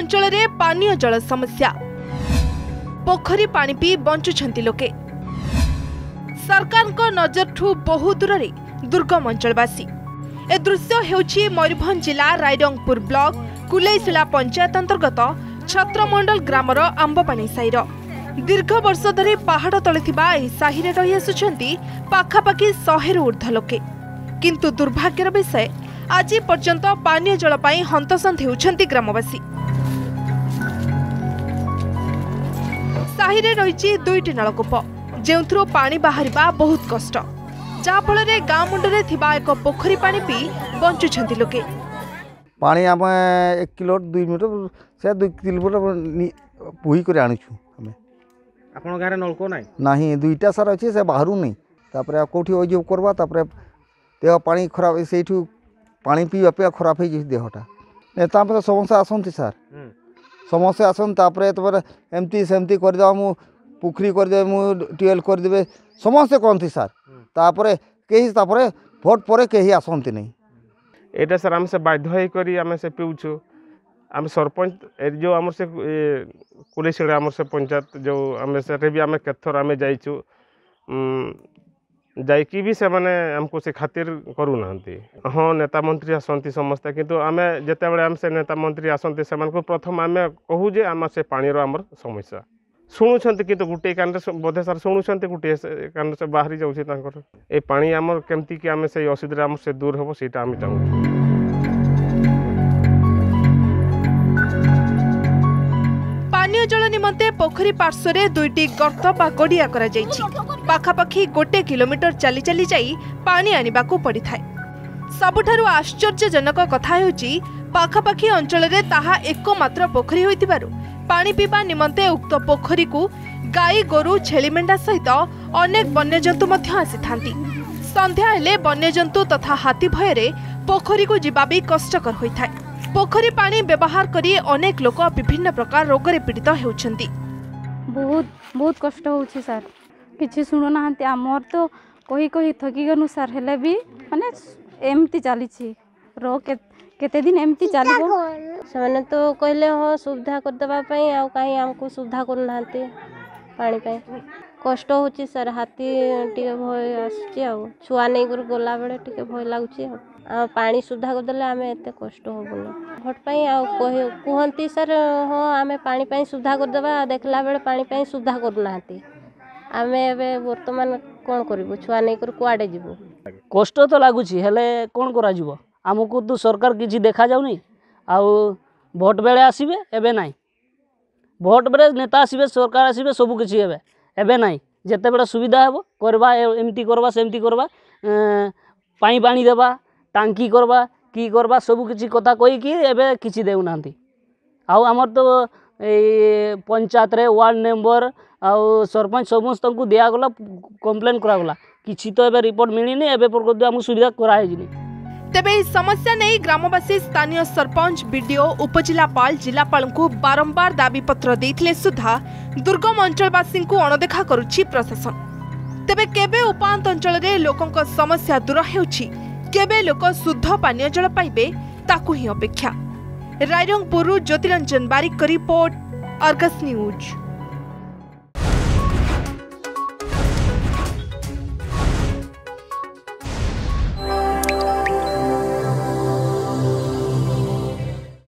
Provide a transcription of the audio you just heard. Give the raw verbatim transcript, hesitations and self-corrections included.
अंचल में पानीय जल समस्या पोखरी पानी पी बंचुछंती लोके सरकार को नजर ठू बहु दूर दुर्गम अंचलवासी ए दृश्य हेउछि मयूरभंज जिला रायरंगपुर ब्लॉक कुलेइसला पंचायत अंतर्गत छत्रमंडल ग्रामर आंबपानी साईर दीर्घ वर्ष धरी पहाड़ तले थिबा एही साहिरे रही आसुछंती पाखापाखि शहे ऊर्ध्व लोके किंतु दुर्भाग्यर विषय आज पर्यंत पानीय जल पाई हंतसंत हेउछंती ग्रामवासी। साहिरे रही दुईटी नलकूप जेउथुरु पानी बाहरिबा बहुत कष्ट जा फल गाँ मुंडे थिबा एक पोखरी पानी पी बंचुछंती लोके पानी आम एक किलो दुई मीटर से दुई किलोमीटर बोही कर आणुछु हमें आपन गारे नलको नाही नाही दुईटा सार अछि से बाहरु नहीं तापरे कोठी ओजो करबा तापरे देह पानी खराब सेठू पानी पी अपेक्षा खराब हो देहटा नेता पे समस्या आसती सार समस्या आसन तापरे तबरे एमती सेमती कर दे मु पुखरी कर दे मु ट्यूबवेल कर देबे समस्या कहती सार तापरे केही तापरे भोट परे केही आसंती नहीं एटा सर आम से बाध्य होई करी आम से पिउछु आम सरपंच जो आम से कुलेइसले आम से पंचायत जो आम से भी आम केथर आम जाइछु जाइकी भी से माने हमको से खातिर करू नांती हाँ नेता मंत्री आसंती समस्ते किंतु आमे जेते बेले आम से नेता मंत्री आसंती से को प्रथम आमे कहू जे आम से पानी रो आमर समस्या शुणुछंती किंतु गुटे कान रे बोधे सर शुणुछंती गुटे कान से बाहरी जाउछि तांकर ए पानी आमर केमती कि आमे से असुविधा आम से दूर हबो सेटा आमे चाहू। पानीय जल निमंते पोखरी पार्श्व दुईटी गर्त बा गड़िया करा जाइछि पाखापाखि गोटे किलोमीटर चली चली जाई पानी आनिबाकू पड़िथाय। सबुठारु आश्चर्यजनक कथा हेउछि पाखापाखि अंचल रे ताहा एकमात्र पोखरी होइतिबारु पानी पीबा निमंते उक्त पोखरी को गाई गोरु छेली मेंढा सहित अनेक वन्यजंतु मध्य आसीथांती। संध्या हेले वन्यजंतु तथा हाथी भୟରେ पोखरी को जीवा भी कष्टकर होइथाय। पोखरी पानी व्यवहार करी अनेक लोक विभिन्न प्रकार रोग रे पीड़ित हेउछंती। बहुत बहुत कष्ट होउछि सर किछि सुनो नाहंती आमर तो कही कही थकी गनु सर हेले भी माने एमती चलीछि रो के केते दिन एमती चलिबो सने तो कहले हो सुविधा कर देबा पई आ काई हमको सुविधा कर नाहंती पानी पई कष्ट होछि सर हाथी टिके भय आछि आ छुआ नै कर गोला बेले टिके भय लागुछि आ पानी सुविधा कर देले आमे एते कष्ट होबो भोट पई आ कहि कहंती सर हो आमे पानी पई सुविधा कर देबा देखला बेले पानी पई सुविधा कर नाहंती आमे एबे वर्तमान कोन करबो छुआ नै कर कुआडे जिवो कष्ट तो लागुछि हेले कोन करा जिवो आमको तो सरकार किसी देखा जाऊनी आउ भोट बेले आसबे एबे नाई भोट बेले नेता आसबे सरकार आसबे सबू किसी एबे एबे नाई जेते बेले सुविधा हेबो करबा एमती करबा सेमती करबा पानी पानी देबा टांकी करबा की करबा सबू किसी कथा कहि कि एबे किसी देउ नांती आउ हमर तो ए पंचायत रे वार्ड मेंबर आउ सरपंच समस्त को दिया गला कंप्लेन करा गला किसी तो एबे रिपोर्ट मिलिनी एबे पर हम सुविधा करा हेजिनी। तेबे समस्या नहीं ग्रामवासी स्थानीय सरपंच बीडीओ उपजिलापाल जिलापाल को बारंबार दाबीपत्र देथिले सुधा दुर्गम अंचलवासी को अणदेखा करुछि प्रशासन। तेबे केबे उपांत अंचल रे लोकंक समस्या दूर हेउछि केबे लोक शुद्ध पानीय जल पाइबे ताकू ही अपेक्षा। Rairangpur Jyotiranjan Barik report Argus news.